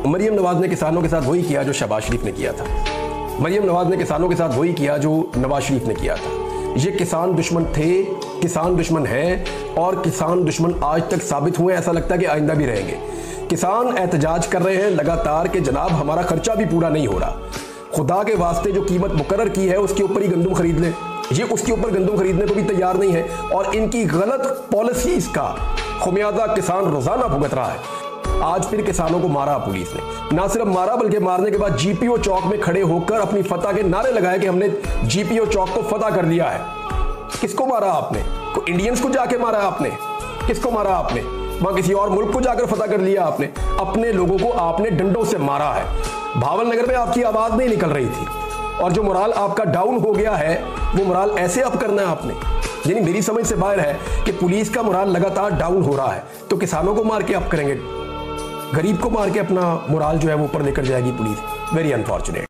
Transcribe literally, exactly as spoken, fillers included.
मरियम नवाज ने किसानों के साथ वही किया जो शहबाज शरीफ ने किया था। मरियम नवाज ने किसानों के साथ वही किया जो नवाज शरीफ ने किया था। ये किसान दुश्मन थे, किसान दुश्मन हैं और किसान दुश्मन आज तक साबित हुए, ऐसा लगता है कि आइंदा भी रहेंगे। किसान एहतजाज कर रहे हैं लगातार कि जनाब हमारा खर्चा भी पूरा नहीं हो रहा, खुदा के वास्ते जो कीमत मुकर्रर की है उसके ऊपर ही गंदम खरीद लें। ये उसके ऊपर गंदम खरीदने को भी तैयार नहीं है और इनकी गलत पॉलिसीज का खुमियाजा किसान रोजाना भुगत रहा है। आज फिर किसानों को मारा पुलिस ने, ना सिर्फ मारा बल्कि मारने के बाद जीपीओ चौक में खड़े होकर अपनी फतह के नारे लगाए कि हमने जीपीओ चौक को फतह कर दिया है। किसको मारा आपने? को इंडियंस को जाके मारा आपने? किसको मारा आपने? वहां किसी और मुल्क को जाकर फतह कर लिया आपने? अपने लोगों को आपने डंडों से मारा है। भावल नगर में आपकी आवाज नहीं निकल रही थी और जो मोराल आपका डाउन हो गया है वो मोराल ऐसे अप करना है आपने। यानी मेरी समझ से बाहर है कि पुलिस का मोराल लगातार डाउन हो रहा है तो किसानों को मार के अप करेंगे, गरीब को मार के अपना मोराल जो है वो ऊपर लेकर जाएगी पुलिस। Very unfortunate.